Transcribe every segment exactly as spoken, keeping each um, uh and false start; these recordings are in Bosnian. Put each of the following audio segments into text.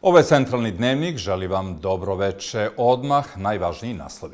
Ovo je Centralni dnevnik, želi vam dobro veče odmah, najvažniji naslovi.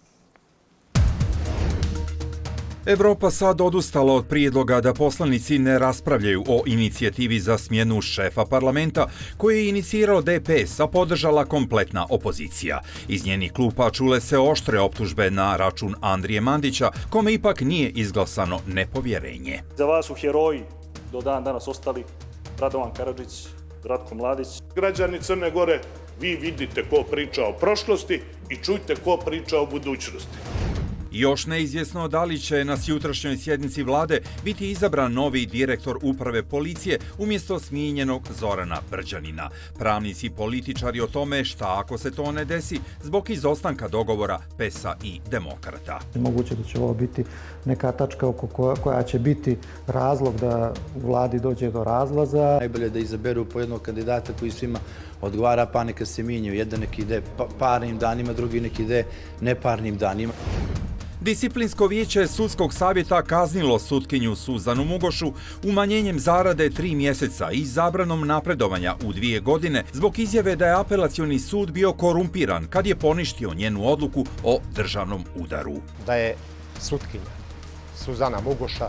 Evropa sad odustala od prijedloga da poslanici ne raspravljaju o inicijativi za smjenu šefa parlamenta koju je inicirao D P S, a podržala kompletna opozicija. Iz njenih klupa čule se oštre optužbe na račun Andrije Mandića, kome ipak nije izglasano nepovjerenje. Za vas su heroji do dan danas ostali Radovan Karadžić, Ratko Mladić. Građani Crne Gore, vi vidite ko priča o prošlosti i čujte ko priča o budućnosti. Još neizvjesno da li će na jutrašnjoj sjednici vlade biti izabran novi direktor uprave policije umjesto smijenjenog Zorana Brđanina. Pravnici i političari o tome šta ako se to ne desi zbog izostanka dogovora P E S-a i Demokrata. Moguće da će ovo biti neka tačka oko koja će biti razlog da u vladi dođe do razlaza. Najbolje da izaberu po jednog kandidata koji svima odgovara, pa neka se mijenjaju. Jedan nek ide parnim danima, drugi nek ide neparnim danima. Disciplinsko vijeće sudskog savjeta kaznilo sutkinju Suzanu Mugošu umanjenjem zarade tri mjeseca i zabranom napredovanja u dvije godine zbog izjave da je apelacioni sud bio korumpiran kad je poništio njenu odluku o državnom udaru. Da je sutkinja Suzana Mugoša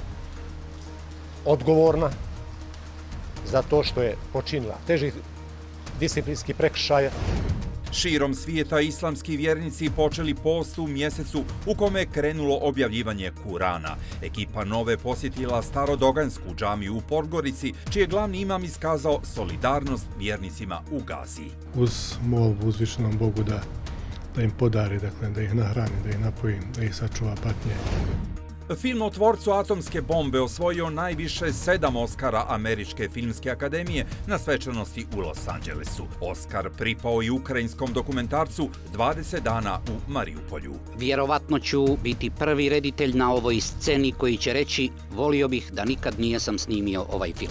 odgovorna za to što je počinila teži disciplinski prekršaj. Širom svijeta islamski vjernici počeli post u mjesecu u kome je krenulo objavljivanje Kurana. Ekipa Nove posjetila Starodogansku džamiju u Podgorici, čiji je glavni imam iskazao solidarnost vjernicima u Gazi. Uz molbu uzvišenom Bogu da, da im podari, dakle, da ih nahrani, da ih napoji, da ih sačuva patnje. Film o tvorcu atomske bombe osvojio najviše sedam Oskara Američke filmske akademije na svečanosti u Los Angelesu. Oskar pripao i ukrajinskom dokumentarcu dvadeset dana u Mariupolju. Vjerovatno ću biti prvi reditelj na ovoj sceni koji će reći volio bih da nikad nijesam snimio ovaj film.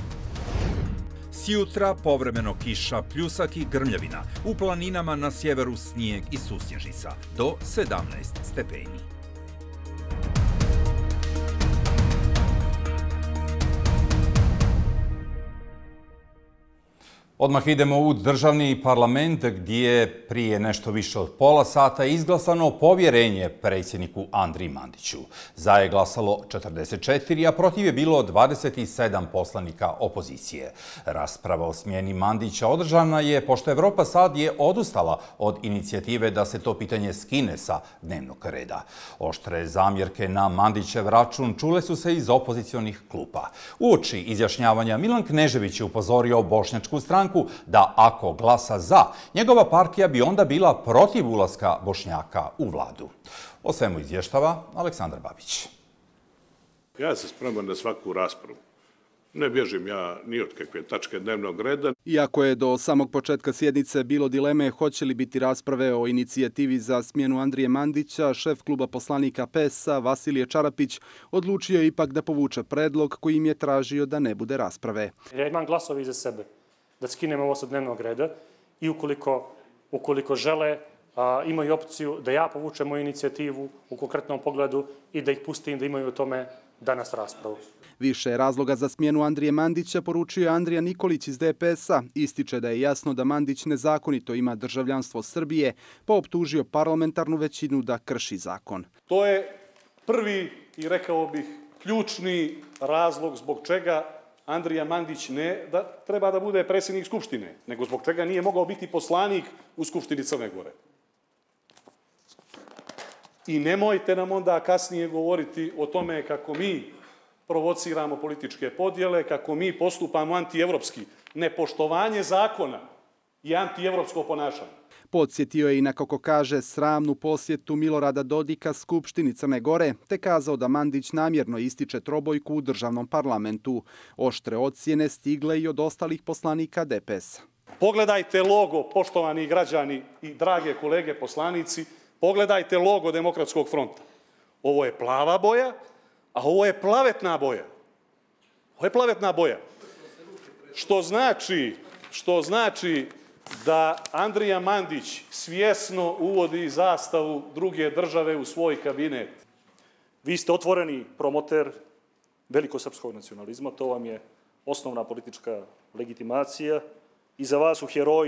Sjutra povremeno kiša, pljusak i grmljavina. U planinama na sjeveru snijeg i susnježica do sedamnaest stepeni. Odmah idemo u državni parlament gdje je prije nešto više od pola sata izglasano povjerenje predsjedniku Andriji Mandiću. Za je glasalo četrdeset četiri, a protiv je bilo dvadeset sedam poslanika opozicije. Rasprava o smjeni Mandića održana je pošto Evropa sad je odustala od inicijative da se to pitanje skine sa dnevnog reda. Oštre zamjerke na Mandićev račun čule su se iz opozicionih klupa. Uoči izjašnjavanja Milan Knežević je upozorio bošnjačku stranu da ako glasa za, njegova partija bi onda bila protiv ulaska Bošnjaka u vladu. O svemu izvještava Aleksandar Babić. Ja se spremam na svaku raspravu. Ne bježim ja ni od kakve tačke dnevnog reda. Iako je do samog početka sjednice bilo dileme hoće li biti rasprave o inicijativi za smjenu Andrije Mandića, šef kluba poslanika P E S-a Vasilije Čarapić odlučio je ipak da povuče predlog kojim je tražio da ne bude rasprave. Ja imam glasovi iza sebe da skinemo ovo sa dnevnog reda i ukoliko, ukoliko žele, a, imaju opciju da ja povučem moju inicijativu u konkretnom pogledu i da ih pustim da imaju o tome danas raspravu. Više razloga za smjenu Andrije Mandića poručio je Andrija Nikolić iz D P S-a. Ističe da je jasno da Mandić nezakonito ima državljanstvo Srbije, pa optužio parlamentarnu većinu da krši zakon. To je prvi i rekao bih ključni razlog zbog čega Andrija Mandić ne da treba da bude predsjednik Skupštine, nego zbog čega nije mogao biti poslanik u Skupštini Crne Gore. I nemojte nam onda kasnije govoriti o tome kako mi provociramo političke podjele, kako mi postupamo antievropski. Nepoštovanje zakona i antievropsko ponašanje. Podsjetio je i na, kako kaže, sramnu posjetu Milorada Dodika Skupštini Crne Gore, te kazao da Mandić namjerno ističe trobojku u državnom parlamentu. Oštre ocjene stigle i od ostalih poslanika D P S-a. Pogledajte logo, poštovani građani i drage kolege poslanici, pogledajte logo Demokratskog fronta. Ovo je plava boja, a ovo je plavetna boja. Ovo je plavetna boja. Što znači, što znači da Andrija Mandić svjesno uvodi zastavu druge države u svoj kabinet. Vi ste otvoreni promoter velikosrpskog nacionalizma, to vam je osnovna politička legitimacija. Iza vas su heroji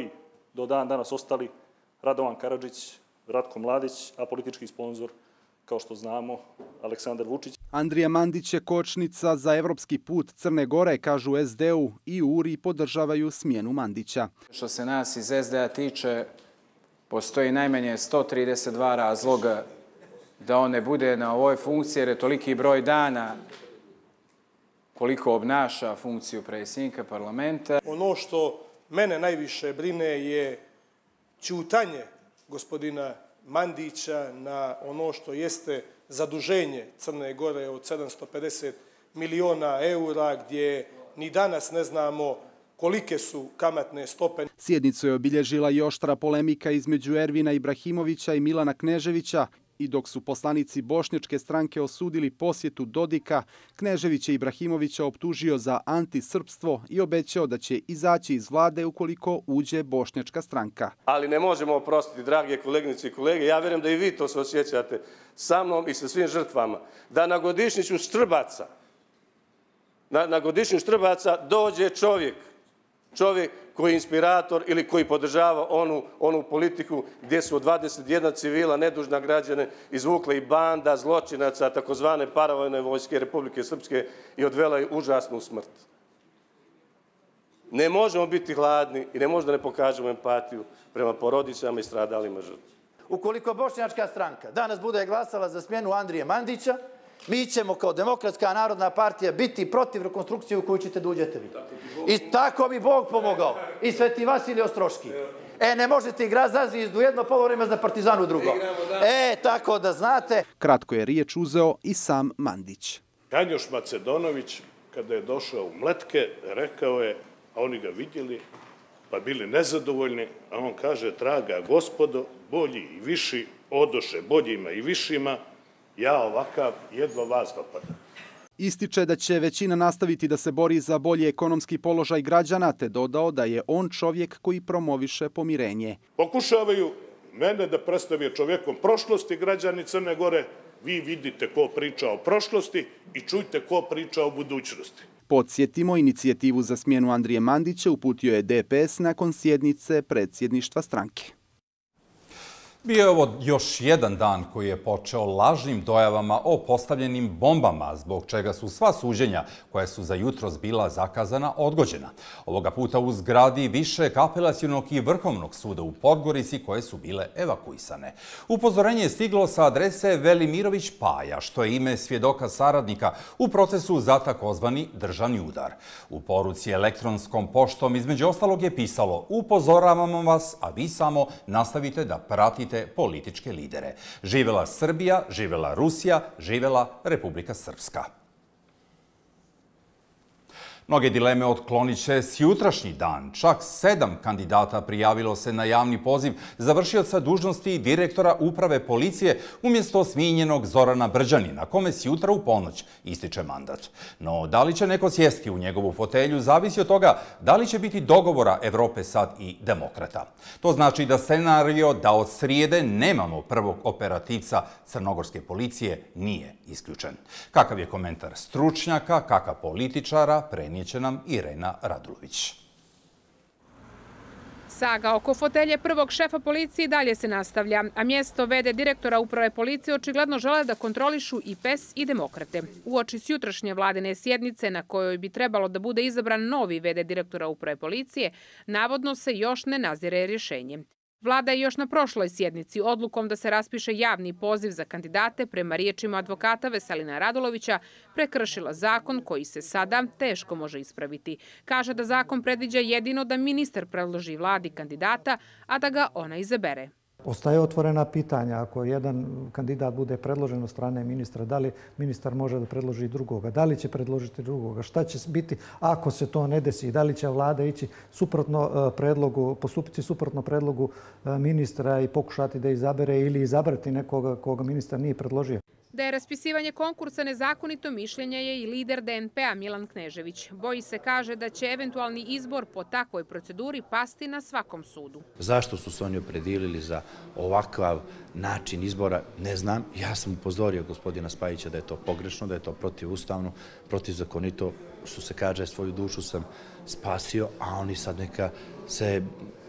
do dan danas ostali Radovan Karadžić, Ratko Mladić, a politički sponzor, kao što znamo, Aleksandar Vučić. Andrija Mandić je kočnica za evropski put Crne Gore, kažu es de u, i u Uri podržavaju smjenu Mandića. Što se nas iz es de a tiče, postoji najmanje sto trideset dva razloga da on ne bude na ovoj funkciji, jer je toliki broj dana koliko obnaša funkciju predsjednika parlamenta. Ono što mene najviše brine je ćutanje gospodina Mandića na ono što jeste zaduženje Crne Gore od sedamsto pedeset miliona eura, gdje ni danas ne znamo kolike su kamatne stope. Sjednicu je obilježila i oštra polemika između Ervina Ibrahimovića i Milana Kneževića, i dok su poslanici bošnjačke stranke osudili posjetu Dodika, Knežević je Ibrahimovića optužio za antisrpstvo i obećao da će izaći iz vlade ukoliko uđe bošnjačka stranka. Ali ne možemo oprostiti, drage koleginice i kolege, ja vjerujem da i vi to se osjećate sa mnom i sa svim žrtvama, da na godišnjiću Štrbaca, na, na godišnju Štrbaca dođe čovjek, čovjek koji je inspirator ili koji podržava onu, onu politiku gdje su od dvadeset jedna civila, nedužna građane, izvukle i banda zločinaca, takozvane paravojne vojske Republike Srpske i odvela je užasnu smrt. Ne možemo biti hladni i ne možemo da ne pokažemo empatiju prema porodicama i stradalima žrtva. Ukoliko bošnjačka stranka danas bude glasala za smjenu Andrije Mandića, mi ćemo kao Demokratska narodna partija biti protiv rekonstrukcije u koju ćete da uđete vi. I tako mi Bog pomogao. I Sveti Vasilij Ostroški. E, ne možete igrati za Zvijezdu jedno polovreme, za Partizanu drugo. E, tako da znate. Kratko je riječ uzeo i sam Mandić. Janjoš Macedonović, kada je došao u Mletke, rekao je, a oni ga vidjeli, pa bili nezadovoljni, a on kaže, draga gospodo, bolji i viši odoše boljima i višima, ja ovakav jedva vas dopadam. Ističe da će većina nastaviti da se bori za bolji ekonomski položaj građana, te dodao da je on čovjek koji promoviše pomirenje. Pokušavaju mene da predstavio čovjekom prošlosti građani Crne Gore. Vi vidite ko priča o prošlosti i čujte ko priča o budućnosti. Podsjetimo, inicijativu za smjenu Andrije Mandića uputio je de pe es nakon sjednice predsjedništva stranke. Bio je ovo još jedan dan koji je počeo lažnim dojavama o postavljenim bombama, zbog čega su sva suđenja koja su za jutros bila zakazana odgođena. Ovoga puta u zgradi Višeg apelacionog i Vrhovnog suda u Podgorici koje su bile evakuisane. Upozorenje je stiglo sa adrese Velimirović Paja, što je ime svjedoka saradnika u procesu za takozvani državni udar. U poruci elektronskom poštom između ostalog je pisalo: upozoravamo vas, a vi samo nastavite da pratite političke lidere. Živela Srbija, živela Rusija, živela Republika Srpska. Mnoge dileme otklonit će sjutrašnji dan. Čak sedam kandidata prijavilo se na javni poziv za vršioca dužnosti direktora uprave policije umjesto smijenjenog Zorana Brđanina, kome sjutra u ponoć ističe mandat. No, da li će neko sjesti u njegovu fotelju zavisi od toga da li će biti dogovora Evrope sad i demokrata. To znači da scenario da od srijede nemamo prvog operativca crnogorske policije nije isključen. Kakav je komentar stručnjaka, kakav političara, prenijet će nam Irena Radulović. Saga oko fotelje prvog šefa policije dalje se nastavlja, a mjesto ve de direktora uprave policije očigledno žele da kontrolišu i pe es i demokrate. Uoči sjutrašnje vladine sjednice na kojoj bi trebalo da bude izabran novi ve de direktora uprave policije, navodno se još ne nazire rješenje. Vlada je još na prošloj sjednici odlukom da se raspiše javni poziv za kandidate prema riječima advokata Veselina Radulovića prekršila zakon koji se sada teško može ispraviti. Kaže da zakon predviđa jedino da ministar predloži vladi kandidata, a da ga ona izabere. Ostaje otvorena pitanja. Ako jedan kandidat bude predložen od strane ministra, da li ministar može da predloži drugoga? Da li će predložiti drugoga? Šta će biti ako se to ne desi? Da li će vlada ići suprotno predlogu, postupiti suprotno predlogu ministra i pokušati da izabere ili izabrati nekoga koga ministar nije predložio? Da je raspisivanje konkursa nezakonito mišljenje je i lider de en pe a Milan Knežević. Boji se, kaže, da će eventualni izbor po takvoj proceduri pasti na svakom sudu. Zašto su se oni opredijelili za ovakav način izbora, ne znam. Ja sam upozorio gospodina Spajića da je to pogrešno, da je to protivustavno, protivzakonito, što se kaže, svoju dušu sam spasio, a oni sad neka se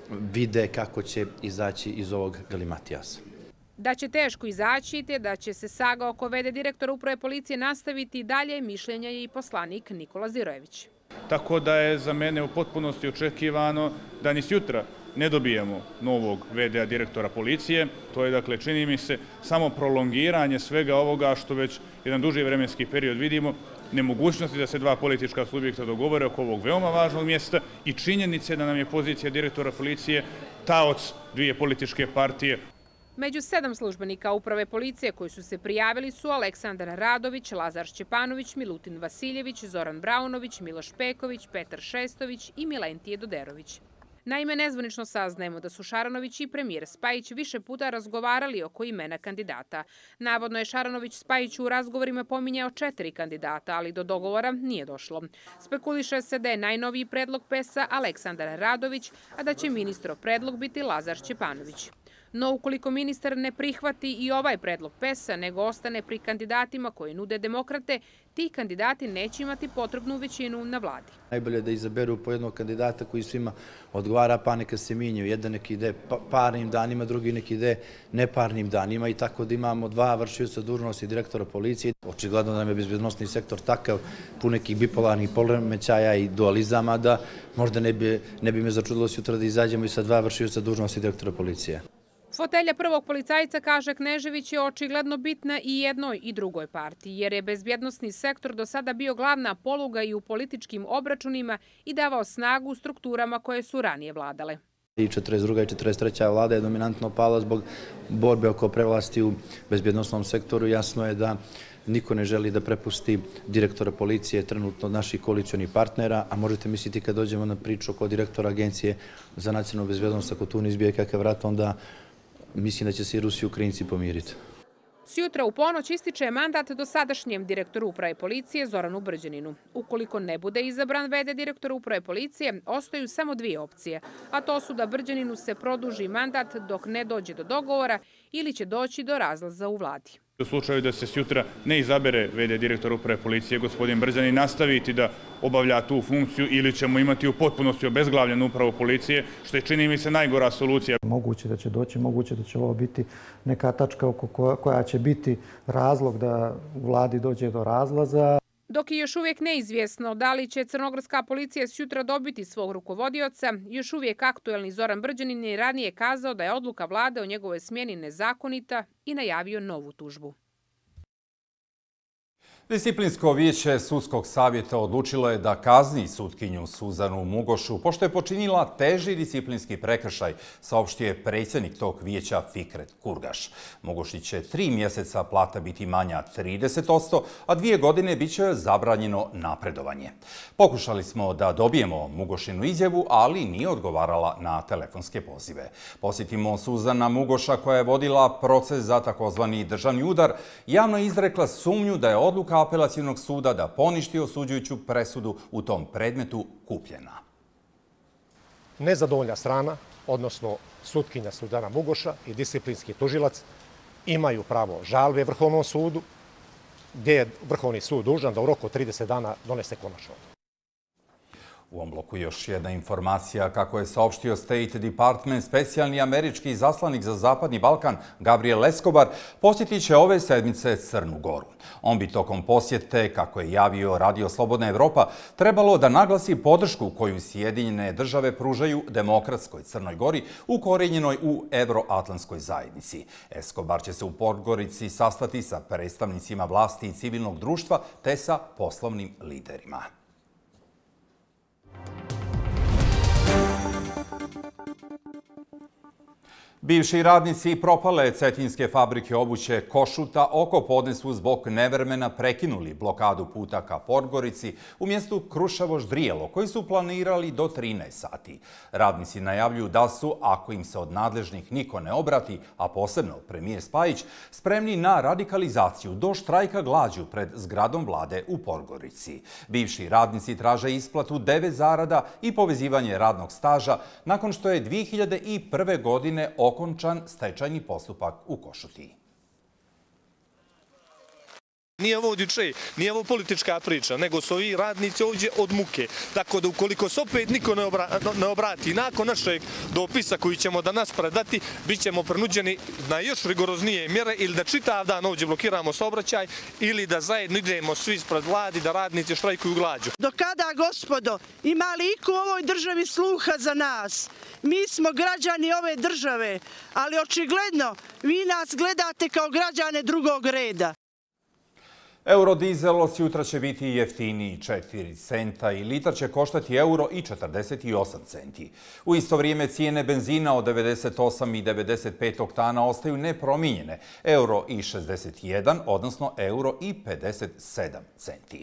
vide kako će izaći iz ovog galimatijasa. Da će teško izaći te da će se saga oko v d direktora uprave policije nastaviti dalje, mišljenja je i poslanik Nikola Zirojević. Tako da je za mene u potpunosti očekivano da ni sutra ne dobijemo novog v d-a direktora policije. To je, dakle, čini mi se, samo prolongiranje svega ovoga što već jedan duži vremenski period vidimo, nemogućnosti da se dva politička subjekta dogovore oko ovog veoma važnog mjesta i činjenice da nam je pozicija direktora policije taoc dvije političke partije. Među sedam službenika uprave policije koji su se prijavili su Aleksandar Radović, Lazar Šćepanović, Milutin Vasiljević, Zoran Braunović, Miloš Peković, Petar Šestović i Milentije Doderović. Naime, nezvanično saznajemo da su Šaranović i premijer Spajić više puta razgovarali oko imena kandidata. Navodno je Šaranović Spajić u razgovorima pominjao četiri kandidata, ali do dogovora nije došlo. Spekuliše se da je najnoviji predlog P E S-a Aleksandar Radović, a da će ministrov predlog biti Lazar Šćepanović. No, ukoliko ministar ne prihvati i ovaj predlog P E S-a, nego ostane pri kandidatima koji nude demokrate, ti kandidati neće imati potrebnu većinu na vladi. Najbolje je da izaberu po jednog kandidata koji svima odgovara, pa neka se minjaju. Jedan nek ide parnim danima, drugi nek ide neparnim danima i tako da imamo dva vršioca dužnosti direktora policije. Očigledno da nam je bezbednosni sektor takav, pun nekih bipolarnih poremećaja i dualizama, da možda ne bi, ne bi me začudilo sutra da izađemo i sa dva vršioca dužnosti direktora policije. Fotelja prvog policajca, kaže Knežević, je očigledno bitna i jednoj i drugoj partiji, jer je bezbjednosni sektor do sada bio glavna poluga i u političkim obračunima i davao snagu strukturama koje su ranije vladale. I četrdeset druga i četrdeset treća vlada je dominantno pala zbog borbe oko prevlasti u bezbjednosnom sektoru. Jasno je da niko ne želi da prepusti direktora policije trenutno od naših koalicionih partnera, a možete misliti kad dođemo na priču oko direktora Agencije za nacionalnu bezbjednost, ako tu ne izbije kakav rat, onda mislim da će se i Rusi i Ukrajinci pomiriti. Sjutra u ponoć ističe mandat dosadašnjem direktoru uprave policije Zoranu Brđaninu. Ukoliko ne bude izabran v d direktora uprave policije, ostaju samo dvije opcije, a to su da Brđaninu se produži mandat dok ne dođe do dogovora ili će doći do razlaza u vladi. U slučaju da se sutra ne izabere v d direktora uprave policije, gospodin Brđanin nastaviti da obavlja tu funkciju ili ćemo imati u potpunosti obezglavljenu upravu policije, što je, čini mi se, najgora solucija. Moguće da će doći, moguće da će ovo biti neka tačka oko koja će biti razlog da u vladi dođe do razlaza. Dok je još uvijek neizvjesno da li će crnogorska policija sutra dobiti svog rukovodioca, još uvijek aktuelni Zoran Brđanin je ranije kazao da je odluka vlade o njegovoj smjeni nezakonita i najavio novu tužbu. Disciplinsko vijeće Sudskog savjeta odlučilo je da kazni sutkinju Suzanu Mugošu pošto je počinila teži disciplinski prekršaj, saopštio je predsjednik tog vijeća Fikret Kurgaš. Mugoši će tri mjeseca plata biti manja trideset posto, a dvije godine bit će zabranjeno napredovanje. Pokušali smo da dobijemo Mugošinu izjavu, ali nije odgovarala na telefonske pozive. Posjetimo Suzana Mugoša, koja je vodila proces za takozvani državni udar, javno izrekla sumnju da je odluka Apelacionog suda da poništi osuđujuću presudu u tom predmetu kupljena. Nezadovoljna strana, odnosno sutkinja Suzana Mugoša i disciplinski tužilac, imaju pravo žalbe Vrhovnom sudu, gdje je Vrhovni sud dužan da u roku od trideset dana donese konačnu odluku. U ovom bloku još jedna informacija. Kako je saopštio State Department, specijalni američki zaslanik za Zapadni Balkan Gabriel Escobar posjetit će ove sedmice Crnu Goru. On bi tokom posjete, kako je javio Radio Slobodna Evropa, trebalo da naglasi podršku koju Sjedinjene države pružaju demokratskoj Crnoj Gori ukorenjenoj u Evroatlantskoj zajednici. Escobar će se u Podgorici sastati sa predstavnicima vlasti i civilnog društva te sa poslovnim liderima. Bivši radnici propale cetinske fabrike obuće Košuta oko podne su zbog nevremena prekinuli blokadu puta ka Podgorici u mjestu Kruševo-Ždrijelo, koji su planirali do trinaest sati. Radnici najavljuju da su, ako im se od nadležnih niko ne obrati, a posebno premijer Spajić, spremni na radikalizaciju do štrajka glađu pred zgradom vlade u Podgorici. Bivši radnici traže isplatu devet zarada i povezivanje radnog staža nakon što je dvije hiljade prve. godine okončan stečajni postupak u Košutiji. Nije ovo odjuče, nije ovo politička priča, nego su ovi radnici ovdje od muke. Tako da ukoliko se opet niko ne, obra, ne obrati nakon našeg dopisa koji ćemo danas predati, bit ćemo prinuđeni na još rigoroznije mjere ili da čitav dan ovdje blokiramo saobraćaj ili da zajedno idemo svi ispred vladi da radnici štrajkuju glađu. Do kada, gospodo, ima li iko u ovoj državi sluha za nas? Mi smo građani ove države, ali očigledno vi nas gledate kao građane drugog reda. Eurodizel od jutra će biti jeftiniji četiri centa i litar će koštati euro i četrdeset osam centi. U isto vrijeme cijene benzina od devedeset osam i devedeset pet oktana ostaju nepromijenjene, euro i šezdeset jedan, odnosno euro i pedeset sedam centi.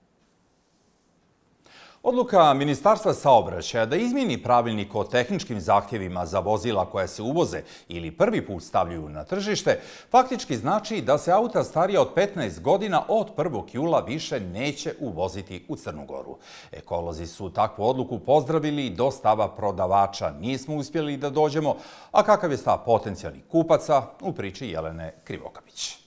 Odluka Ministarstva saobraćaja da izmijeni pravilnik o tehničkim zahtjevima za vozila koja se uvoze ili prvi put stavljaju na tržište faktički znači da se auta starija od petnaest godina od prvog jula više neće uvoziti u Crnu Goru. Ekolozi su takvu odluku pozdravili do stava prodavača. Nismo uspjeli da dođemo, a kakav je stav potencijalnih kupaca u priči Jelene Krivokapić.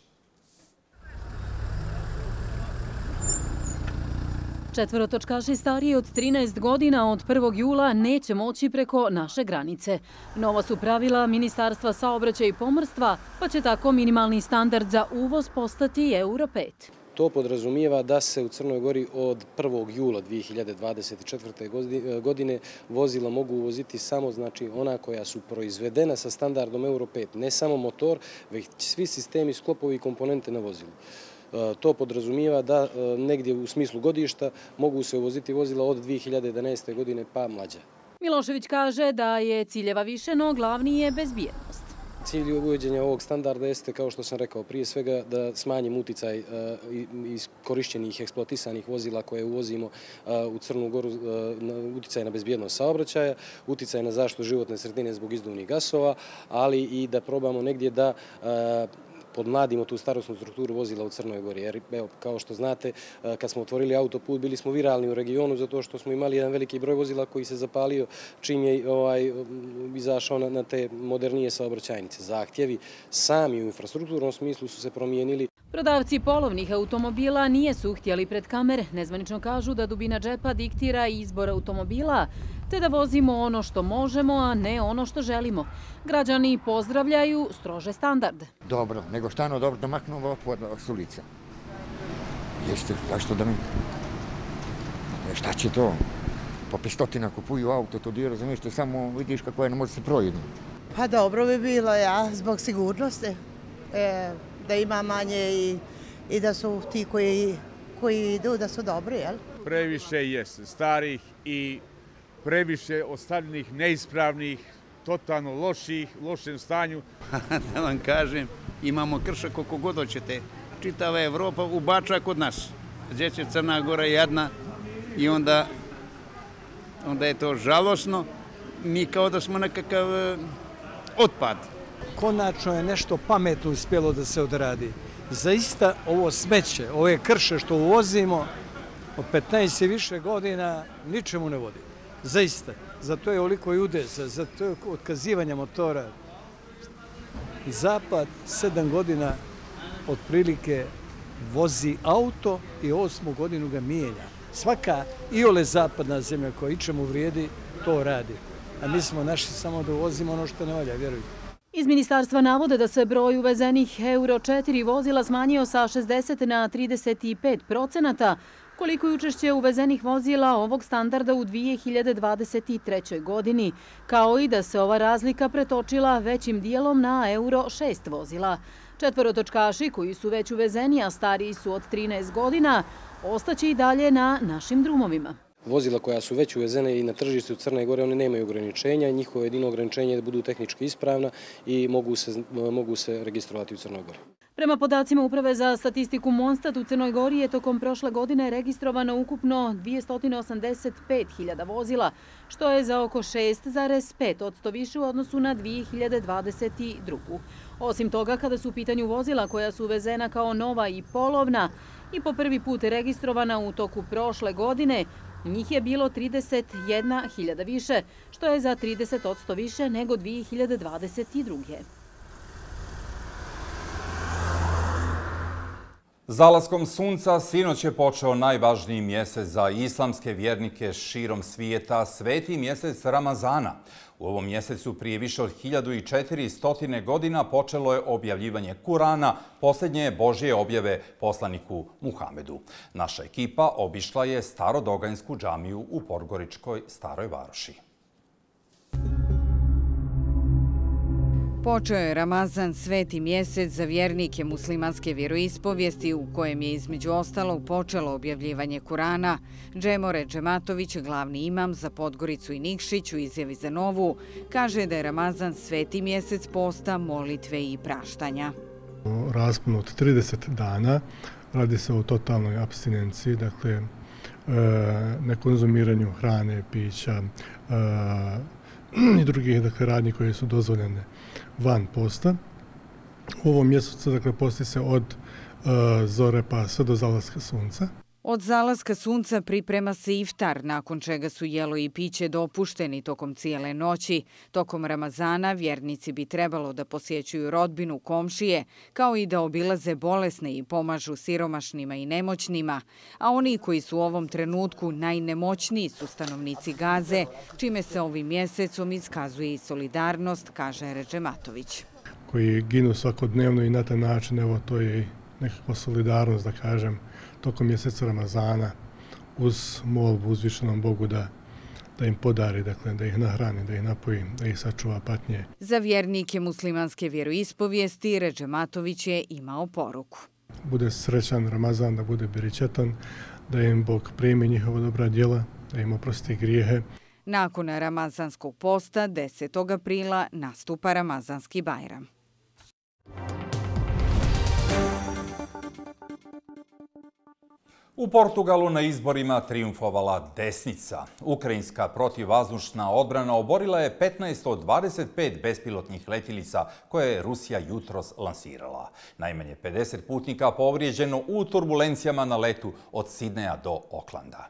Četvorotočkaši stariji od trinaest godina od prvog jula neće moći preko naše granice. Nova su pravila Ministarstva saobraćaja i pomorstva, pa će tako minimalni standard za uvoz postati euro pet. To podrazumijeva da se u Crnoj Gori od prvog jula dvije hiljade dvadeset četvrte. godine vozila mogu uvoziti samo znači ona koja su proizvedena sa standardom euro pet, ne samo motor, već svi sistemi, sklopovi i komponente na vozilu. To podrazumijeva da negdje u smislu godišta mogu se uvoziti vozila od dvije hiljade jedanaeste. godine pa mlađa. Milošević kaže da je ciljeva više, no glavni je bezbjednost. Cilj uvođenja ovog standarda jeste, kao što sam rekao, prije svega da smanjimo uticaj iz korišćenih eksploatisanih vozila koje uvozimo u Crnu Goru, uticaj na bezbjednost saobraćaja, uticaj na zaštitu životne sredine zbog izduvnih gasova, ali i da probamo negdje da podmladimo tu starosnu strukturu vozila u Crnoj Gori. Jer, evo, kao što znate, kad smo otvorili autoput, bili smo viralni u regionu zato što smo imali jedan veliki broj vozila koji se zapalio čim je ovaj, izašao na, na te modernije saobraćajnice. Zahtjevi sami u infrastrukturnom smislu su se promijenili. Prodavci polovnih automobila nijesu htjeli pred kamere. Nezvanično kažu da dubina džepa diktira izbor automobila, te da vozimo ono što možemo, a ne ono što želimo. Građani pozdravljaju strože standarde. Dobro, nego stano dobro da maknu ovo s ulice. Jeste, zašto da mi... Šta će to? Po pistotina kupuju auto, to dio razumiješ, to samo vidiš kako je, ne može se projedno. Pa dobro bi bilo, ja, zbog sigurnosti. E, da ima manje i, i da su ti koji, koji idu, da su dobri, jel? Previše jest starih i previše ostavljenih, neispravnih, totalno loših, u lošem stanju. Da vam kažem, imamo krša koliko god hoćete. Čitava Evropa ubača kod nas. Gdje će Crna Gora jedna i onda, onda je to žalosno. Mi kao da smo nekakav otpad. Konačno je nešto pametno uspjelo da se odradi. Zaista ovo smeće, ove krše što uvozimo od petnaest i više godina ničemu ne vodi. Zaista. Zato je oliko i udesa, zato je otkazivanja motora. Zapad sedam godina otprilike vozi auto i osmu godinu ga mijenja. Svaka iole zapadna zemlja koja ičemu vrijedi, to radi. A mi smo naši samo da uvozimo ono što ne valja, vjerujte. Iz ministarstva navode da se broj uvezenih euro četiri vozila smanjio sa šezdeset na trideset pet procenata, koliko je učešće uvezenih vozila ovog standarda u dvije hiljade dvadeset trećoj. godini, kao i da se ova razlika pretočila većim dijelom na euro šest vozila. Četvorotočkaši koji su već uvezeni, a stariji su od trinaest godina, ostaće i dalje na našim drumovima. Vozila koja su već uvezene i na tržištu u Crne Gore, one nemaju ograničenja. Njihovo jedino ograničenje je da budu tehnički ispravna i mogu se, mogu se registrovati u Crnoj Gori. Prema podacima Uprave za statistiku Monstat, u Crnoj Gori je tokom prošle godine registrovano ukupno dvjesto osamdeset pet hiljada vozila, što je za oko šest zarez pet posto više u odnosu na dvije hiljade dvadeset drugu. Osim toga, kada su u pitanju vozila koja su uvezena kao nova i polovna i po prvi put registrovana u toku prošle godine, njih je bilo trideset jedna hiljada više, što je za trideset posto više nego dvije hiljade dvadeset druge. Zalaskom sunca sinoć je počeo najvažniji mjesec za islamske vjernike širom svijeta, sveti mjesec Ramazana. U ovom mjesecu prije više od hiljadu četiristo godina počelo je objavljivanje Kurana, posljednje Božje objave poslaniku Muhamedu. Naša ekipa obišla je Starodoganjsku džamiju u Podgoričkoj Staroj Varoši. Počeo je Ramazan, sveti mjesec za vjernike muslimanske vjeroispovijesti u kojem je između ostalog počelo objavljivanje Kurana. Džemore Džematović, glavni imam za Podgoricu i Nikšić u izjavi za Novu, kaže da je Ramazan sveti mjesec posta, molitve i praštanja. Raspon od trideset dana, radi se o totalnoj apstinenciji, dakle nekonzumiranju hrane, pića i drugih dakle, radnji koje su dozvoljene van posta. U ovom mjesecu dakle, posti se od uh, zore pa sve do zalaska sunca. Od zalaska sunca priprema se iftar, nakon čega su jelo i piće dopušteni tokom cijele noći. Tokom Ramazana vjernici bi trebalo da posjećuju rodbinu, komšije, kao i da obilaze bolesne i pomažu siromašnima i nemoćnima. A oni koji su u ovom trenutku najnemoćniji su stanovnici Gaze, čime se ovim mjesecom iskazuje i solidarnost, kaže Redžematović. Koji ginu svakodnevno i na taj način, evo to je i nekakva solidarnost, da kažem, tokom mjeseca Ramazana uz molbu uzvišenom Bogu da, da im podari, dakle, da ih nahrani, da ih napoji, da ih sačuva patnje. Za vjernike muslimanske vjeroispovijesti Redžematović je imao poruku. Bude srećan Ramazan, da bude beričetan, da im Bog primi njihova dobra djela, da im oprosti grijehe. Nakon ramazanskog posta desetog aprila nastupa Ramazanski Bajram. U Portugalu na izborima triumfovala desnica. Ukrajinska protivvazdušna odbrana oborila je petnaest od dvadeset pet bespilotnih letjelica koje je Rusija jutros lansirala. Najmanje pedeset putnika povrijeđeno u turbulencijama na letu od Sidneja do Oklanda.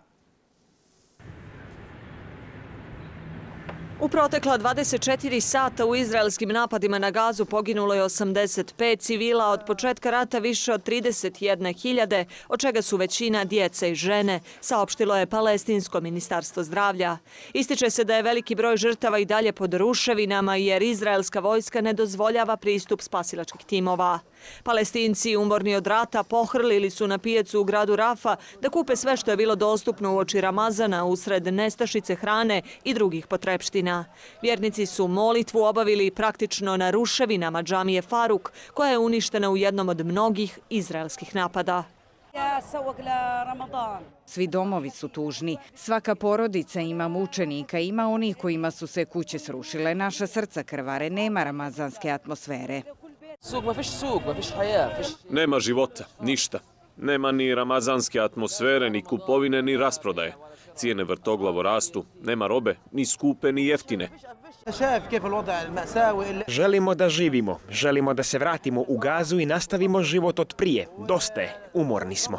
U protekla dvadeset četiri sata u izraelskim napadima na Gazu poginulo je osamdeset pet civila, od početka rata više od trideset jedne hiljade, od čega su većina djece i žene, saopštilo je Palestinsko ministarstvo zdravlja. Ističe se da je veliki broj žrtava i dalje pod ruševinama jer izraelska vojska ne dozvoljava pristup spasilačkih timova. Palestinci, umorni od rata, pohrlili su na pijacu u gradu Rafa da kupe sve što je bilo dostupno uoči Ramazana usred nestašice hrane i drugih potrepština. Vjernici su molitvu obavili praktično na ruševinama džamije Faruk, koja je uništena u jednom od mnogih izraelskih napada. Svi domovi su tužni. Svaka porodica ima mučenika, ima onih kojima su se kuće srušile. Naša srca krvare, nema ramazanske atmosfere. Nema života, ništa. Nema ni ramazanske atmosfere, ni kupovine, ni rasprodaje. Cijene vrtoglavo rastu, nema robe, ni skupe, ni jeftine. Želimo da živimo, želimo da se vratimo u Gazu i nastavimo život od prije. Dosta je, umorni smo.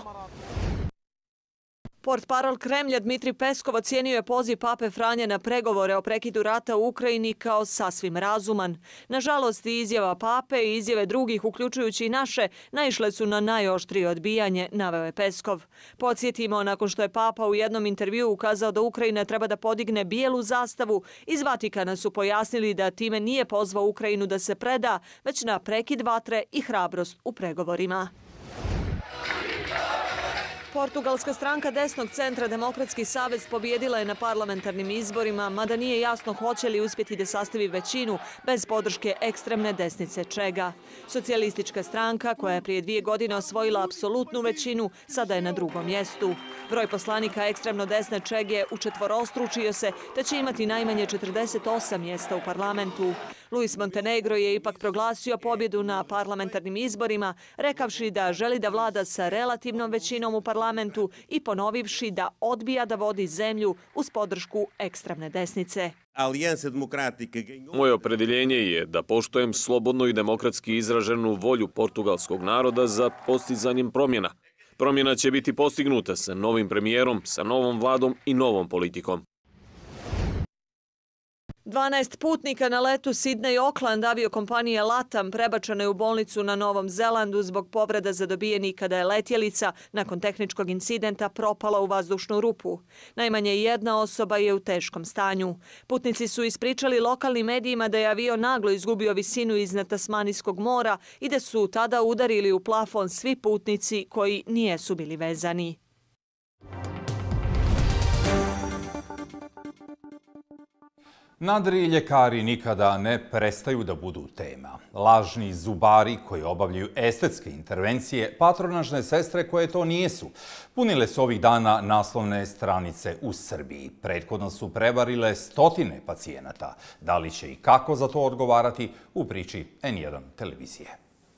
Portparol Kremlja Dmitri Peskov ocijenio je poziv pape Franje na pregovore o prekidu rata u Ukrajini kao sasvim razuman. Nažalost, i izjava pape i izjave drugih, uključujući i naše, naišle su na najoštrije odbijanje, naveo je Peskov. Podsjetimo, nakon što je papa u jednom intervjuu ukazao da Ukrajina treba da podigne bijelu zastavu, iz Vatikana su pojasnili da time nije pozvao Ukrajinu da se preda, već na prekid vatre i hrabrost u pregovorima. Portugalska stranka desnog centra Demokratski savez pobjedila je na parlamentarnim izborima, mada nije jasno hoće li uspjeti da sastavi većinu bez podrške ekstremne desnice Čega. Socijalistička stranka, koja je prije dvije godine osvojila apsolutnu većinu, sada je na drugom mjestu. Broj poslanika ekstremno desne Čege učetvorostručio se, te će imati najmanje četrdeset osam mjesta u parlamentu. Luis Montenegro je ipak proglasio pobjedu na parlamentarnim izborima, rekavši da želi da vlada sa relativnom većinom u parlamentu i ponovivši da odbija da vodi zemlju uz podršku ekstremne desnice. Moje opredeljenje je da poštujem slobodno i demokratski izraženu volju portugalskog naroda za postizanjem promjena. Promjena će biti postignuta sa novim premijerom, sa novom vladom i novom politikom. dvanaest putnika na letu Sidney-Auckland aviokompanije Latam prebačena je u bolnicu na Novom Zelandu zbog povreda zadobijenih kada je letjelica nakon tehničkog incidenta propala u vazdušnu rupu. Najmanje jedna osoba je u teškom stanju. Putnici su ispričali lokalnim medijima da je avion naglo izgubio visinu iznad Tasmanijskog mora i da su tada udarili u plafon svi putnici koji nijesu bili vezani. Nadri ljekari nikada ne prestaju da budu tema. Lažni zubari koji obavljaju estetske intervencije, patronažne sestre koje to nijesu, punile su ovih dana naslovne stranice u Srbiji. Prethodno su prevarile stotine pacijenata. Da li će i kako za to odgovarati u priči N jedan televizije.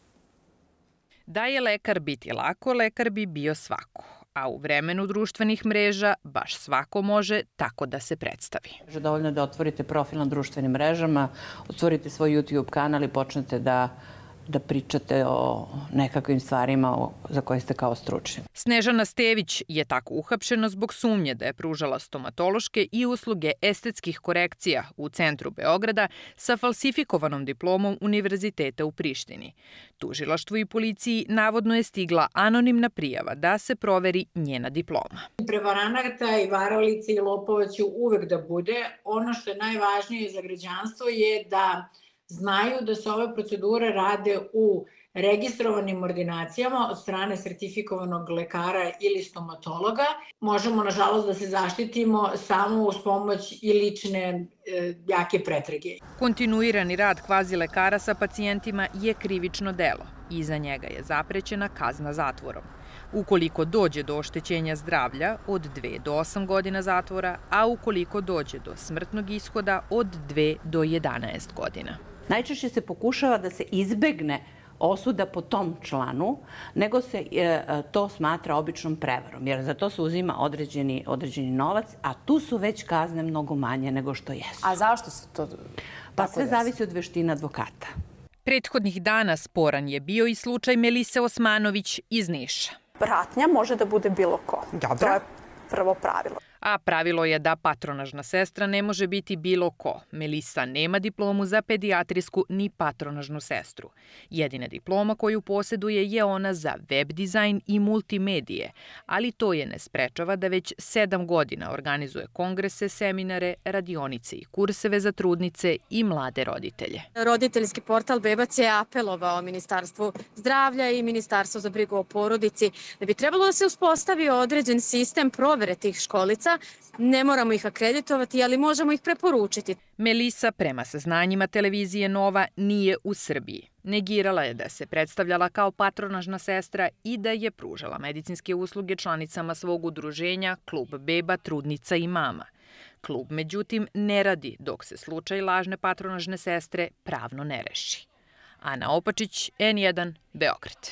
Da je lekar biti lako, lekar bi bio svako. A u vremenu društvenih mreža baš svako može tako da se predstavi. Dovoljno da otvorite profil na društvenim mrežama, otvorite svoj YouTube kanal i počnete da da pričate o nekakvim stvarima za koje ste kao stručni. Snežana Stević je tako uhapšena zbog sumnje da je pružala stomatološke i usluge estetskih korekcija u centru Beograda sa falsifikovanom diplomom Univerziteta u Prištini. Tužilaštvu i policiji navodno je stigla anonimna prijava da se proveri njena diploma. Prevaranata i varalice i lopova će uvek da bude. Ono što je najvažnije za građanstvo je da znaju da se ove procedure rade u registrovanim ordinacijama od strane sertifikovanog lekara ili stomatologa. Možemo, nažalost, da se zaštitimo samo uz pomoć i lične e, jake pretrage. Kontinuirani rad kvazi lekara sa pacijentima je krivično delo. Iza njega je zaprećena kazna zatvorom. Ukoliko dođe do oštećenja zdravlja, od dve do osam godina zatvora, a ukoliko dođe do smrtnog ishoda, od dve do jedanaest godina. Najčešće se pokušava da se izbegne osuda po tom članu, nego se e, to smatra običnom prevarom, jer za to se uzima određeni, određeni novac, a tu su već kazne mnogo manje nego što jesu. A zašto se to Pa sve zavisi od veština advokata. Prethodnih dana sporan je bio i slučaj Melise Osmanović iz Niša. Pratnja može da bude bilo ko. Dobro. To je prvo pravilo. A pravilo je da patronažna sestra ne može biti bilo ko. Melisa nema diplomu za pedijatrijsku ni patronažnu sestru. Jedina diploma koju posjeduje je ona za web dizajn i multimedije, ali to je ne sprečava da već sedam godina organizuje kongrese, seminare, radionice i kurseve za trudnice i mlade roditelje. Roditeljski portal Bebac je apelovao Ministarstvu zdravlja i Ministarstvo za brigu o porodici da bi trebalo da se uspostavi određen sistem provere tih školica. Ne moramo ih akreditovati, ali možemo ih preporučiti. Melisa, prema saznanjima televizije Nova, nije u Srbiji. Negirala je da se predstavljala kao patronažna sestra i da je pružala medicinske usluge članicama svog udruženja Klub beba, trudnica i mama. Klub, međutim, ne radi dok se slučaj lažne patronažne sestre pravno ne reši. Ana Opačić, N jedan, Beograd.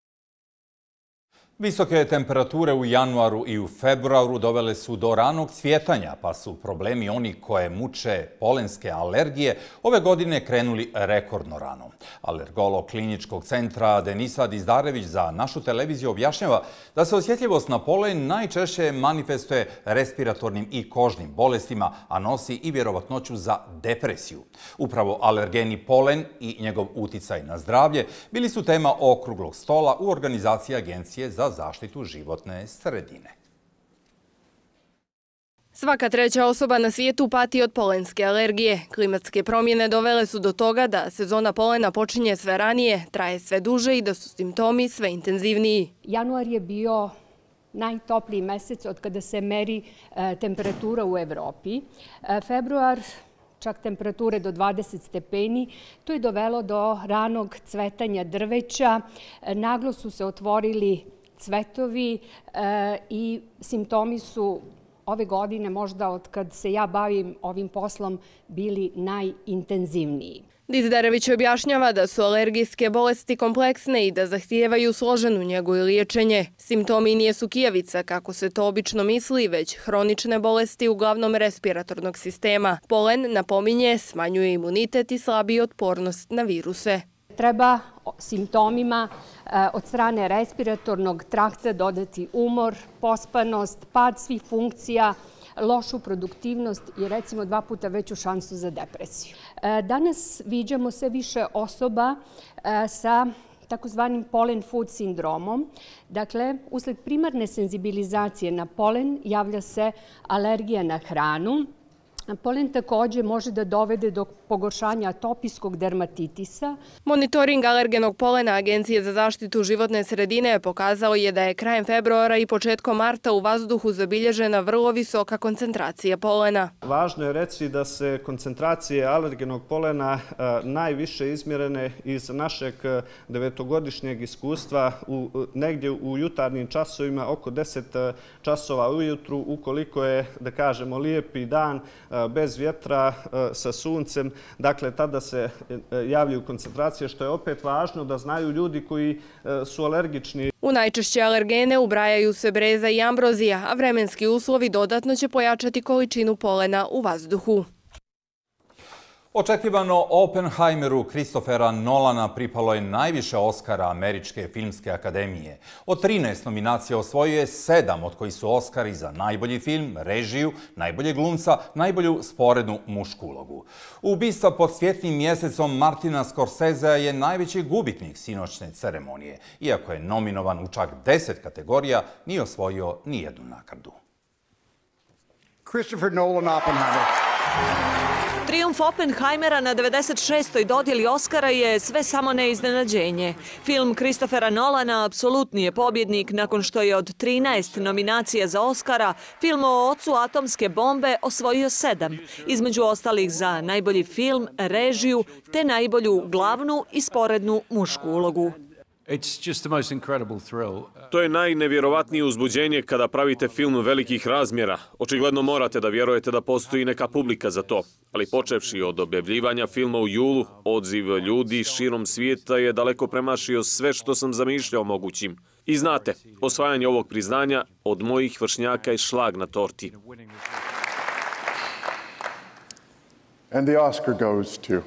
Visoke temperature u januaru i u februaru dovele su do ranog cvjetanja, pa su problemi oni koje muče polenske alergije ove godine krenuli rekordno rano. Alergolog kliničkog centra Denisa Dizdarević za našu televiziju objašnjava da se osjetljivost na polen najčešće manifestuje respiratornim i kožnim bolestima, a nosi i vjerovatnoću za depresiju. Upravo alergeni polen i njegov uticaj na zdravlje bili su tema okruglog stola u organizaciji Agencije za zaštitu životne sredine. Svaka treća osoba na svijetu pati od polenske alergije. Klimatske promjene dovele su do toga da sezona polena počinje sve ranije, traje sve duže i da su simptomi sve intenzivniji. Januar je bio najtopliji mesec od kada se meri e, temperatura u Evropi. E, februar čak temperature do dvadeset stepeni. To je dovelo do ranog cvetanja drveća. E, naglo su se otvorili cvetovi e, i simptomi su ove godine, možda od kad se ja bavim ovim poslom, bili najintenzivniji. Dizdarević objašnjava da su alergijske bolesti kompleksne i da zahtijevaju složenu njegu i liječenje. Simptomi nijesu kijavica, kako se to obično misli, već hronične bolesti uglavnom respiratornog sistema. Polen, napominje, smanjuje imunitet i slabi otpornost na viruse. Treba simptomima od strane respiratornog trakta dodati umor, pospanost, pad svih funkcija, lošu produktivnost i recimo dva puta veću šansu za depresiju. Danas viđamo sve više osoba sa takozvanim polen food sindromom. Dakle, usled primarne senzibilizacije na polen javlja se alergija na hranu. Polen također može da dovede do pogoršanja atopijskog dermatitisa. Monitoring alergenog polena Agencije za zaštitu životne sredine pokazao je da je krajem februara i početkom marta u vazduhu zabilježena vrlo visoka koncentracija polena. Važno je reći da se koncentracije alergenog polena najviše izmjerene iz našeg devetogodišnjeg iskustva negdje u jutarnjim časovima, oko deset časova ujutru, ukoliko je, da kažemo, lijepi dan, bez vjetra, sa suncem. Dakle, tada se javljaju koncentracije, što je opet važno da znaju ljudi koji su alergični. U najčešće alergene ubrajaju se breza i ambrozija, a vremenski uslovi dodatno će pojačati količinu polena u vazduhu. Očekivano Oppenheimeru Christophera Nolana pripalo je najviše Oskara Američke filmske akademije. Od trinaest nominacija osvojio je sedam, od kojih su Oskari za najbolji film, režiju, najbolje glumca, najbolju sporednu mušku ulogu. Ubistva pod svjetlim mjesecom Martina Scorsesea je najveći gubitnik sinoćne ceremonije. Iako je nominovan u čak deset kategorija, nije osvojio nijednu nagradu. Christopher Nolan Oppenheimer. Trijumf Oppenheimera na devedeset šestoj dodjeli Oskara je sve samo ne iznenađenje. Film Christophera Nolana apsolutni je pobjednik nakon što je od trinaest nominacija za Oskara film o ocu atomske bombe osvojio sedam, između ostalih za najbolji film, režiju te najbolju glavnu i sporednu mušku ulogu. To je najnevjerovatnije uzbuđenje kada pravite film velikih razmjera. Očigledno morate da vjerujete da postoji neka publika za to. Ali počevši od objavljivanja filma u julu, odziv ljudi širom svijeta je daleko premašio sve što sam zamišljao mogućim. I znate, osvajanje ovog priznanja od mojih vršnjaka je šlag na torti. And the Oscar goes to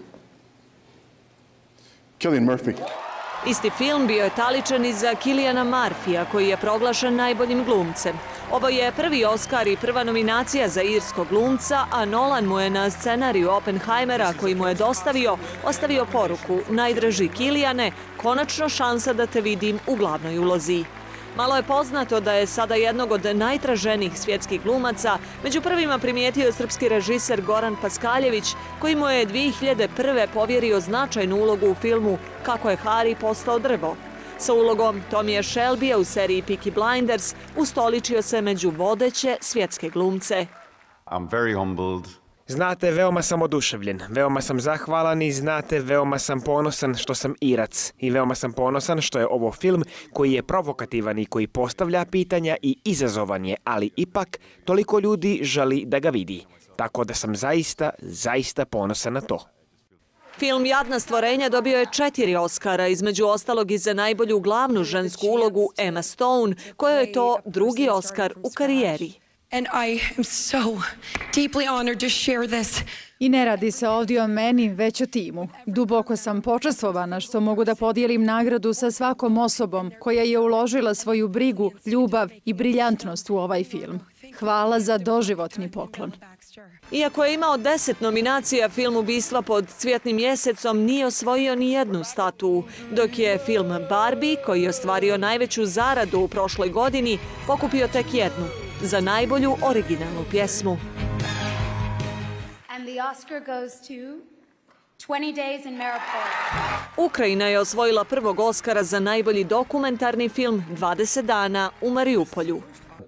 Cillian Murphy. Isti film bio je taličan i za Ciljana Murphyja, koji je proglašen najboljim glumcem. Ovo je prvi Oskar i prva nominacija za irskog glumca, a Nolan mu je na scenariju Oppenheimera, koji mu je dostavio, ostavio poruku: najdraži Ciljane, konačno šansa da te vidim u glavnoj ulozi. Malo je poznato da je sada jednog od najtraženijih svjetskih glumaca među prvima primijetio srpski režiser Goran Paskaljević, koji mu je dvije hiljade prve povjerio značajnu ulogu u filmu Kako je Harry postao drvo. Sa ulogom Tomija Shelbya u seriji Peaky Blinders ustoličio se među vodeće svjetske glumce. I'm very humbled. Znate, veoma sam oduševljen, veoma sam zahvalan i znate, veoma sam ponosan što sam Irac. I veoma sam ponosan što je ovo film koji je provokativan i koji postavlja pitanja i izazovan je, ali ipak toliko ljudi želi da ga vidi. Tako da sam zaista, zaista ponosan na to. Film Jadna stvorenja dobio je četiri Oskara, između ostalog i za najbolju glavnu žensku ulogu Emma Stone, kojoj je to drugi Oskar u karijeri. And I am so deeply honored to share this. I ne radi se ovdje o meni, već o timu. Duboko sam počastvovana što mogu da podijelim nagradu sa svakom osobom koja je uložila svoju brigu, ljubav i briljantnost u ovaj film. Hvala za doživotni poklon. Iako je imao deset nominacija, film Ubistva pod cvjetnim mjesecom nije osvojio ni jednu statu, dok je film Barbie, koji je ostvario najveću zaradu u prošloj godini, pokupio tek jednu, za najbolju originalnu pjesmu. And the Oscar goes to twenty days in Mariupol. Ukrajina je osvojila prvog Oskara za najbolji dokumentarni film dvadeset dana u Mariupolju.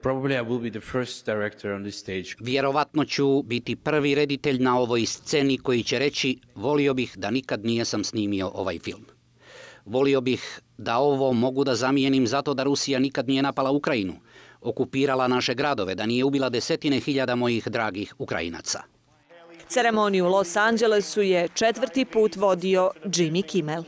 Vjerovatno ću biti prvi reditelj na ovoj sceni koji će reći: volio bih da nikad nijesam snimio ovaj film. Volio bih da ovo mogu da zamijenim zato da Rusija nikad nije napala Ukrajinu, okupirala naše gradove, da nije ubila desetine hiljada mojih dragih Ukrajinaca. Ceremoniju u Los Angelesu je četvrti put vodio Jimmy Kimmel.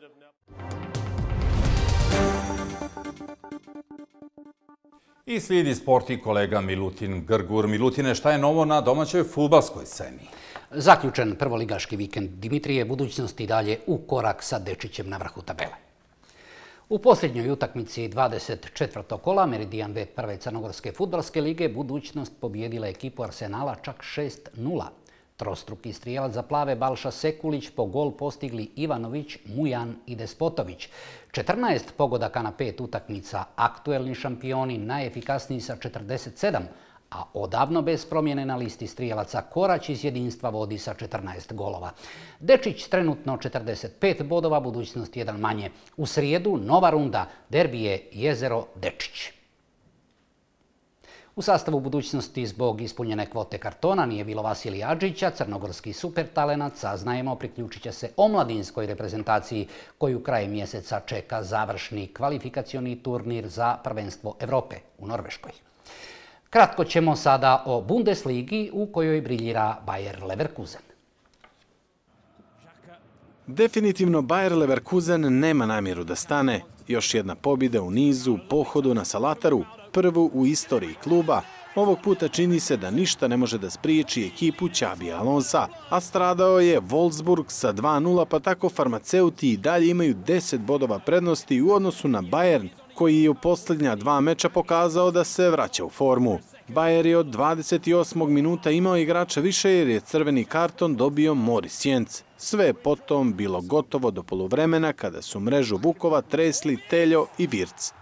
I slijedi sport i kolega Milutin Grgur. Milutine, šta je novo na domaćoj fudbalskoj sceni? Zaključen prvoligaški vikend Dimitrije, budućnost i dalje u korak sa Dečićem na vrhu tabele. U posljednjoj utakmici dvadeset četvrtog kola Meridian Bet prve crnogorske fudbalske lige budućnost pobijedila ekipu Arsenala čak šest nula. Trostruki strijelac za plave Balša Sekulić po gol postigli Ivanović, Mujan i Despotović. četrnaest pogodaka na pet utakmica, aktuelni šampioni najefikasniji sa četrdeset sedam, a odavno bez promjene na listi strijelaca Korać iz jedinstva vodi sa četrnaest golova. Dečić trenutno četrdeset pet bodova, budućnost jedan manje. U srijedu nova runda, derbi je Jezero-Dečić. U sastavu budućnosti zbog ispunjene kvote kartona nije bilo Vasilija Adžića, crnogorski supertalenat, saznajemo, priključit će se omladinskoj reprezentaciji koju krajem mjeseca čeka završni kvalifikacioni turnir za prvenstvo Evrope u Norveškoj. Kratko ćemo sada o Bundesligi u kojoj briljira Bayer Leverkusen. Definitivno Bayer Leverkusen nema namjeru da stane. Još jedna pobjeda u nizu, pohodu na Salataru, prvu u istoriji kluba. Ovog puta čini se da ništa ne može da spriječi ekipu Xabija Alonsa, a stradao je Wolfsburg sa dva nula, pa tako farmaceuti i dalje imaju deset bodova prednosti u odnosu na Bayern, koji je u posljednja dva meča pokazao da se vraća u formu. Bayer je od dvadeset osmog minuta imao igrača više jer je crveni karton dobio Moris Jenc. Sve je potom bilo gotovo do poluvremena kada su mrežu Vukova tresli Teljo i Virc.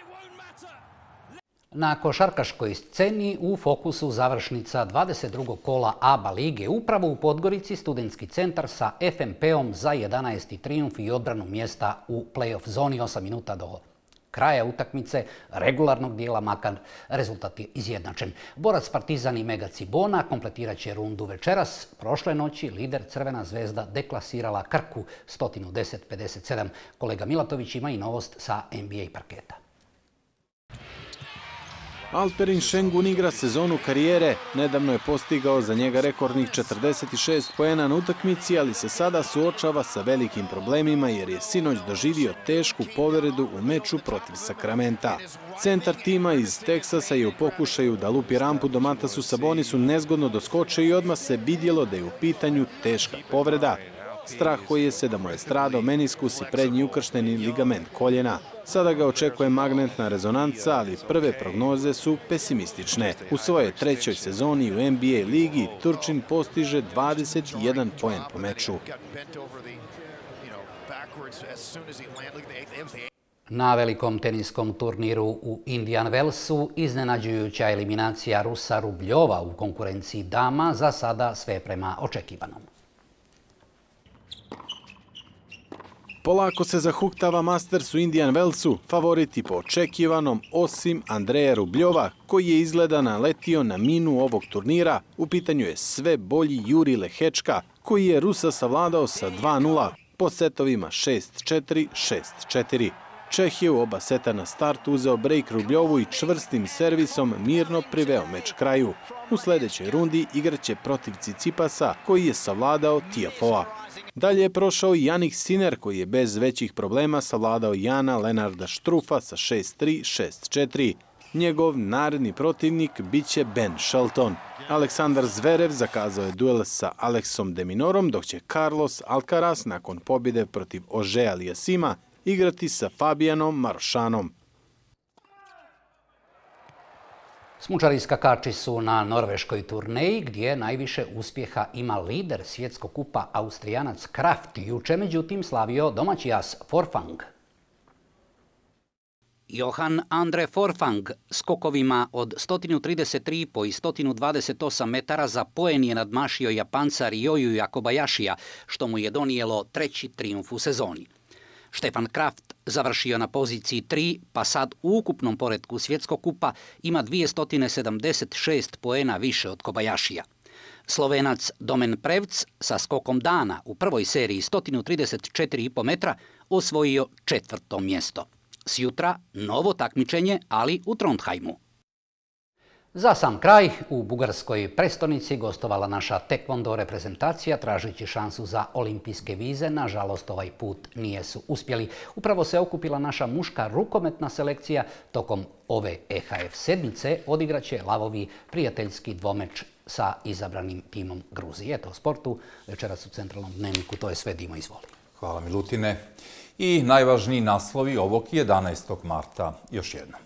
Na košarkaškoj sceni u fokusu završnica dvadeset drugog kola A B A lige upravo u Podgorici Studentski centar sa F M P-om za jedanaesti trijumf i odbranu mjesta u play-off zoni. Osam minuta do kraja utakmice regularnog dijela, makar rezultat je izjednačen. Borac Partizan i Mega Cibona kompletirat će rundu večeras. Prošle noći lider Crvena zvezda deklasirala Krku sto deset pedeset sedam. Kolega Milatović ima i novost sa N B A parketa. Alperin Šengun igra sezonu karijere. Nedavno je postigao za njega rekordnih četrdeset šest poena na utakmici, ali se sada suočava sa velikim problemima jer je sinoć doživio tešku povredu u meču protiv Sakramenta. Centar tima iz Teksasa je u pokušaju da lupi rampu do Matasu Sabonisu nezgodno doskoče i odmah se vidjelo da je u pitanju teška povreda. Strahuje se da mu je stradao meniskus i prednji ukršteni ligament koljena. Sada ga očekuje magnetna rezonanca, ali prve prognoze su pesimistične. U svojoj trećoj sezoni u N B A ligi Turčin postiže dvadeset jedan poen po meču. Na velikom teniskom turniru u Indian Wellsu iznenađujuća eliminacija Rusa Rubljova u konkurenciji dama, za sada sve prema očekivanom. Polako se zahuktava Masters u Indian Wellsu, favoriti po očekivanom, osim Andreja Rubljova, koji je izgleda naletio na minu ovog turnira. U pitanju je sve bolji Juri Lehečka, koji je Rusa savladao sa dva nula, po setovima šest četiri, šest četiri. Čeh je u oba seta na startu uzeo break Rubljovu i čvrstim servisom mirno priveo meč kraju. U sljedećoj rundi igraće protiv Cicipasa, koji je savladao Tiafoea. Dalje je prošao i Jannik Sinner, koji je bez većih problema savladao Jana Lenarda Štrufa sa šest tri, šest četiri. Njegov naredni protivnik biće Ben Shelton. Aleksandar Zverev zakazao je duel sa Aleksom de Minorom, dok će Carlos Alcaraz nakon pobjede protiv Ožeja Aliassima igrati sa Fabijanom Marošanom. Smučari i skakači su na norveškoj turneji gdje najviše uspjeha ima lider svjetskog kupa Austrijanac Kraft. Juče međutim slavio domaći as Forfang. Johan Andre Forfang skokovima od sto trideset tri i sto dvadeset osam metara za poen je nadmašio Japanca Ryoyu Jakobayashija, što mu je donijelo treći trijumf u sezoni. Stefan Kraft završio na poziciji tri, pa sad u ukupnom poretku svjetskog kupa ima dvjesto sedamdeset šest poena više od Kobayashija. Slovenac Domen Prevc sa skokom dana u prvoj seriji sto trideset četiri i pol metra osvojio četvrto mjesto. Sjutra novo takmičenje, ali u Trondheimu. Za sam kraj, u bugarskoj prestonici gostovala naša tekvondo reprezentacija tražeći šansu za olimpijske vize. Nažalost, ovaj put nijesu uspjeli. Upravo se okupila naša muška rukometna selekcija. Tokom ove E H F sedmice odigraće lavovi prijateljski dvomeč sa izabranim timom Gruzije. Eto, o sportu večeras u centralnom dnevniku. To je sve, Dimo, izvoli. Hvala, Milutine. I najvažniji naslovi ovog jedanaestog marta. Još jednom.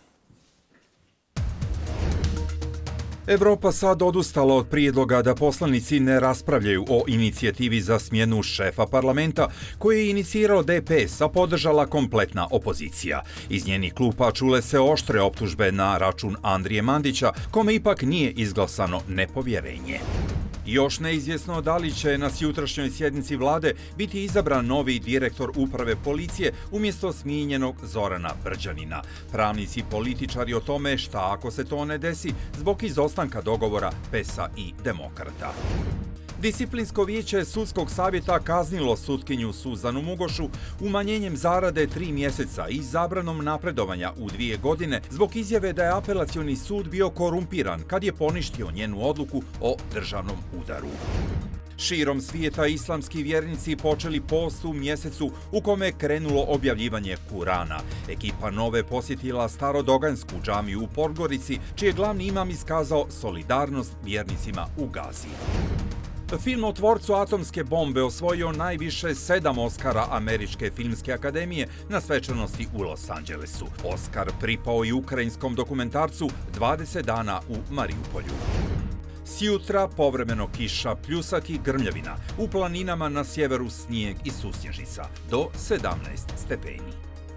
Evropa sad odustala od prijedloga da poslanici ne raspravljaju o inicijativi za smjenu šefa parlamenta koji je inicirao D P S, a podržala kompletna opozicija. Iz njenih klupa čule se oštre optužbe na račun Andrije Mandića, kome ipak nije izglasano nepovjerenje. Još neizvjesno da li će na jutrašnjoj sjednici vlade biti izabran novi direktor uprave policije umjesto smijenjenog Zorana Brđanina. Pravnici i političari o tome šta ako se to ne desi zbog izostanka dogovora P E S-a i Demokrata. Disciplinsko vijeće sudskog savjeta kaznilo sutkinju Suzanu Mugošu umanjenjem zarade tri mjeseca i zabranom napredovanja u dvije godine zbog izjave da je apelacioni sud bio korumpiran kad je poništio njenu odluku o državnom udaru. Širom svijeta islamski vjernici počeli post u mjesecu u kome je krenulo objavljivanje Kurana. Ekipa Nove posjetila starodogansku džamiju u Podgorici, čiji je glavni imam iskazao solidarnost vjernicima u Gazi. Film o tvorcu atomske bombe osvojio najviše sedam Oskara Američke filmske akademije na svečanosti u Los Angelesu. Oskar pripao i ukrajinskom dokumentarcu dvadeset dana u Mariupolju. Sjutra povremeno kiša, pljusak i grmljavina. U planinama na sjeveru snijeg i susnježica do sedamnaest stepeni.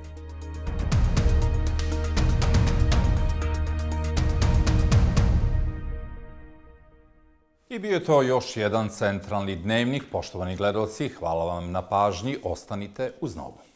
I bio je to još jedan centralni dnevnik. Poštovani gledalci, hvala vam na pažnji. Ostanite uz Novu.